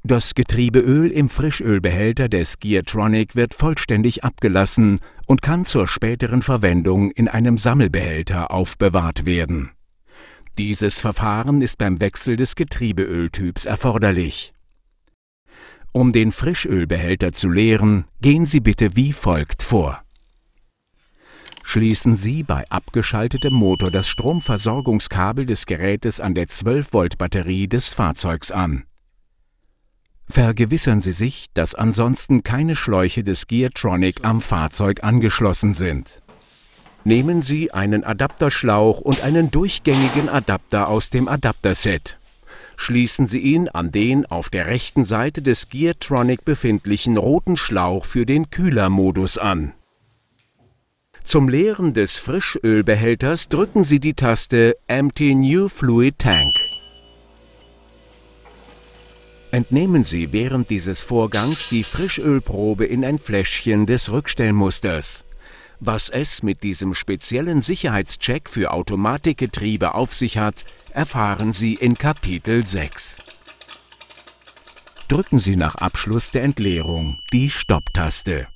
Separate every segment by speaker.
Speaker 1: Das Getriebeöl im Frischölbehälter des Geartronic wird vollständig abgelassen und kann zur späteren Verwendung in einem Sammelbehälter aufbewahrt werden. Dieses Verfahren ist beim Wechsel des Getriebeöltyps erforderlich. Um den Frischölbehälter zu leeren, gehen Sie bitte wie folgt vor. Schließen Sie bei abgeschaltetem Motor das Stromversorgungskabel des Gerätes an der 12-Volt-Batterie des Fahrzeugs an. Vergewissern Sie sich, dass ansonsten keine Schläuche des Geartronic am Fahrzeug angeschlossen sind. Nehmen Sie einen Adapterschlauch und einen durchgängigen Adapter aus dem Adapterset. Schließen Sie ihn an den auf der rechten Seite des Geartronic befindlichen roten Schlauch für den Kühlermodus an. Zum Leeren des Frischölbehälters drücken Sie die Taste Empty New Fluid Tank. Entnehmen Sie während dieses Vorgangs die Frischölprobe in ein Fläschchen des Rückstellmusters. Was es mit diesem speziellen Sicherheitscheck für Automatikgetriebe auf sich hat, erfahren Sie in Kapitel 6. Drücken Sie nach Abschluss der Entleerung die Stopp-Taste.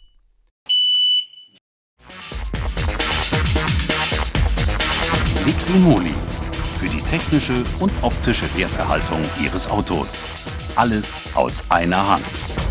Speaker 2: Liquimoli für die technische und optische Werterhaltung Ihres Autos. Alles aus einer Hand.